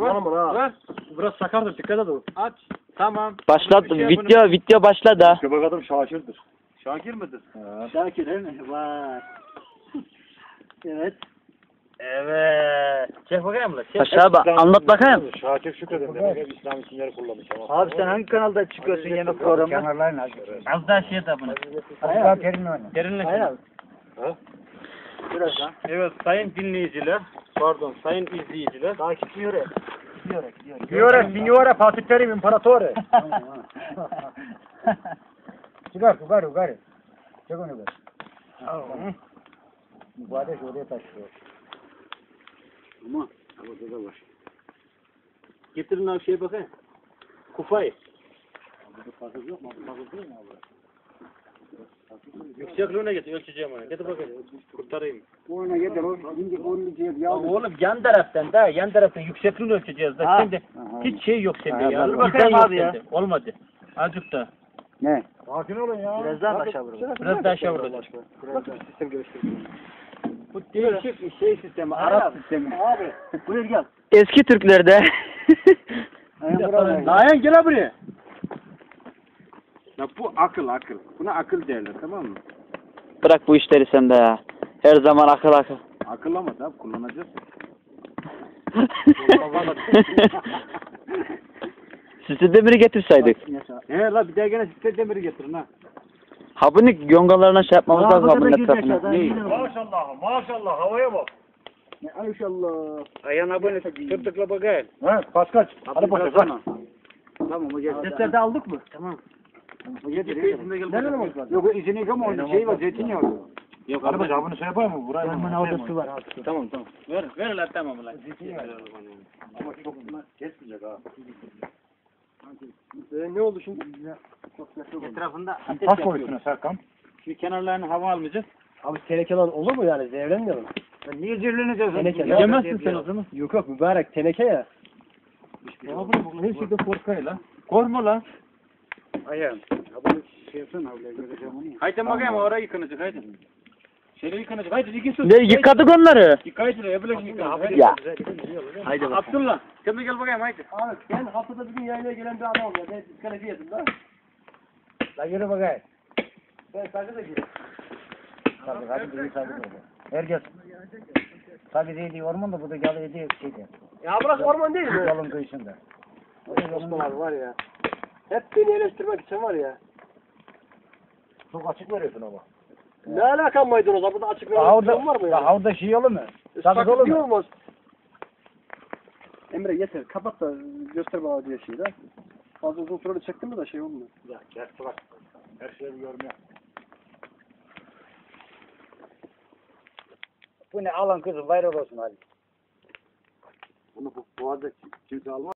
Ver. Biraz sakardır, dikkat edin. Aç. Tamam. Başladı. Video başladı. Göbek adam Şakir'dir. Şakir midir? Şakir değil mi? Var. Evet. Evet. Çek bakayım lan. Aşağı bak. Anlat bakayım. Şakir Şükredin demek hep İslam isimleri kullanmış ama. Abi sen hangi kanalda çıkıyorsun yemek programında? Kenarlarına. Az daha şey de bunu. Hayır. Derin oyna. Derinleşin. Hayır. Ha? Biraz daha. Evet sayın dinleyiciler. Pardon sayın izleyiciler. Takip gidiyor. Gidiyor. Signore, Fatih Terim, İmparatore. Çıkar yukarı. Çek onu be. Bu ateş oraya taşıyor. Ama havada da var. Getirin abi şeye bakayım. Kufayı. Burada fazla yok mu? Fazla değil mi abi? Yüksekliğine getir, ölçeceğim onu. Getir bakayım. Kurtarayım. Oyuna getir o. Şimdi onu diye bir yavrum. Oğlum yan taraftan da yan taraftan yüksekliğini ölçeceğiz da. Ha. Şimdi hiç şey yok sende ya. Dur Dur bakayım bakayım abi ya. Olmadı. Azıcık da. Ne? Sakin olun ya. Biraz daha aşağı vuralım. Biraz daha aşağı vuralım. Nasıl bir sistem geliştirdin? Bu değişik bir şey sistemi. Arap sistemi. Abi. Buyur gel. Eski Türklerde. Dayan gel buraya. Ya bu akıl. Buna akıl derler tamam mı? Bırak bu işleri sen de ya. Her zaman akıl. Akıl ama tabi kullanacağız. Sizi demiri getirseydik. He la bir daha gene size demiri getirin ha. Ha bunu yongalarına şey yapmamız lazım ha bunun etrafına. Maşallah havaya bak. Maşallah. Ayağına abone tırtıkla bakayım. Ha, kaç. Hadi bakalım. Tamam o getir. Seslerde aldık mı? Tamam. O getir. Nerede mi? Yok izini yıkama orada şey var zeytinyağı. Yok hadi bakalım bunu şey yapayım mı? Buraya Hemen orada su var. Tamam. Ver lan tamam lan. Ama çok kesmeyecek ha. Ne oldu şimdi? Etrafında Taş koyusuna Serkan. Şimdi kenarlarını hava almayacağız. Abi tenekeler olur mu yani? Zehirlenmiyor mu? Niye zirleneceğiz? Teneke. Yemezsin sen o zaman. Yok mübarek teneke ya. Ya bunu her şeyde korkayla. Korkma lan. Ayağım. Abi şey yapsana abi göreceğim onu. Haydi bakayım oraya yıkanacak haydi. Şöyle yıkanacak. Haydi iki su. Ne yıkadık onları? Yıkayıcı ne böyle yıkanacak. Ya. Haydi Abdullah. Sen de gel bakayım haydi. Abi ben haftada bir gün yaylaya gelen bir adam ya. Ben iskaleci yedim lan. Lan yürü bakayım. Ben sakın da gireyim. Hadi bir sakın da. Herkes. Tabii değil orman da bu da yalı ediyor şeyde. Ya burası orman değil mi? Yolun kıyısında. Osman abi var ya. Hep beni eleştirmek için var ya. Çok açık veriyorsun ama. Ne alakan maydanoz? Burada açık veriyorsun var mı ya? Orada şey olur mu? Sakız olur mu? Olmaz. Emre yeter. Kapat da göster bana diye şeyi de. Fazla uzun süreli çektin mi de şey olmuyor. Ya gerçi bak. Her şeyi görmüyor. Bu ne alan kızım bayrak olsun hadi. Bunu bu arada kimse almaz.